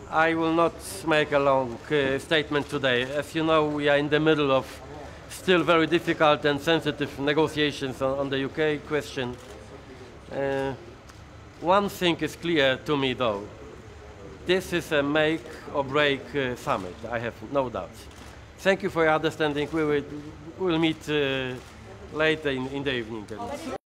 I will not make a long statement today. As you know, we are in the middle of still very difficult and sensitive negotiations on the UK question. One thing is clear to me, though. This is a make or break summit, I have no doubts. Thank you for your understanding. We will meet later in the evening.